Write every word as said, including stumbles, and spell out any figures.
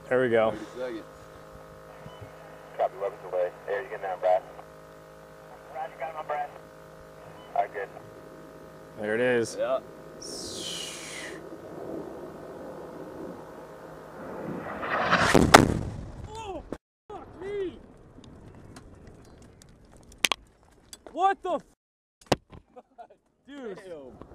There we go. Copy, weapons away. Hey, are you getting that, Brad? Brad, you got him on Brad. All right, good. There it is. Yeah. Oh, fuck me! What the f? Dude. Damn.